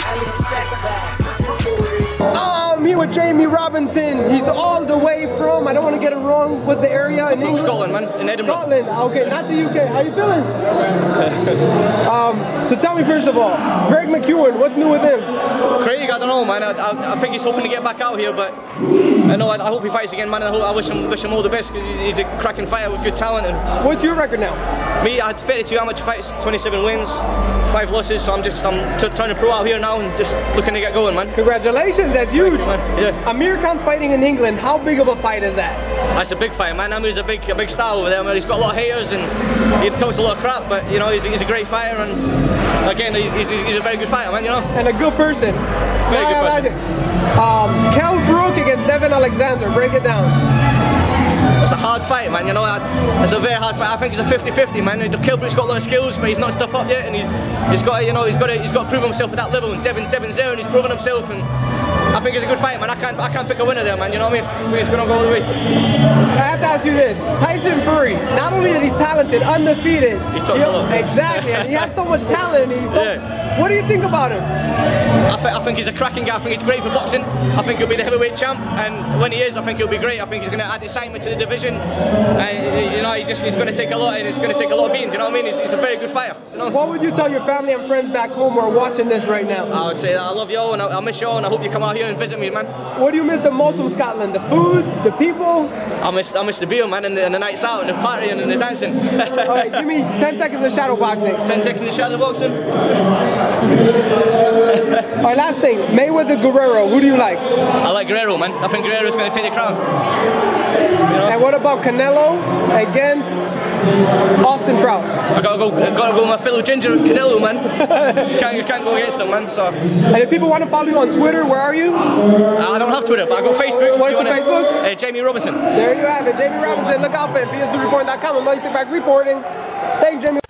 I'm here with Jamie Robinson. He's all the way from, I don't want to get it wrong, what's the area in England? Scotland, man, in Edinburgh. Scotland, okay, not the UK. How you feeling? So tell me first of all, Greg McEwen, what's new with him? Craig, I don't know, man. I think he's hoping to get back out here, but I hope he fights again, man. I wish him all the best, because he's a cracking fighter with good talent. And what's your record now? Me, I had 32 amateur fights, 27 wins, 5 losses, so I'm trying to pro out here now and just looking to get going, man. Congratulations, that's huge. Man. Yeah. Amir Khan's fighting in England. How big of a fight is that? That's a big fight, man. Amir's a big star over there. Man. He's got a lot of haters and he talks a lot of crap, but you know he's a great fighter, and again he's a very good fighter, man. You know, and a good person. Very good person. Kell Brook against Devin Alexander. Break it down. It's a hard fight, man. You know, it's a very hard fight. I think it's a 50-50, man. Kell Brook's got a lot of skills, but he's not stepped up yet, and he's got to prove himself at that level. And Devin's there, and he's proven himself, and I think it's a good fight, man. I can't pick a winner there, man. You know what I mean? I think it's gonna go all the way. I have to ask you this: Tyson Fury. Not only that he's talented, undefeated. He talks a lot. Exactly, and he has so much talent. And what do you think about him? I think he's a cracking guy. I think he's great for boxing. I think he'll be the heavyweight champ, and when he is, I think he'll be great. I think he's going to add excitement to the division. You know, he's going to take a lot, and it's going to take a lot of beans. You know what I mean? He's a very good fighter. You know? What would you tell your family and friends back home who are watching this right now? I would say that I love you all, and I miss you all, and I hope you come out here and visit me, man. What do you miss the most from Scotland? The food, the people? I miss the beer, man, and the nights out, and the partying, and the dancing. All right, give me 10 seconds of shadow boxing. 10 seconds of shadow boxing. All right, last thing, Mayweather Guerrero, who do you like? I like Guerrero, man. I think Guerrero's going to take the crown. You know? And what about Canelo against Austin Trout? I gotta go with my fellow ginger Canelo, man. you can't go against him, man. So. And if people want to follow you on Twitter, where are you? I don't have Twitter, but I got Facebook. What's your Facebook? Jamie Robinson. There you have it, Jamie Robinson. Look out for it, PSDReport.com. I'm Mike Back reporting. Thanks, Jamie.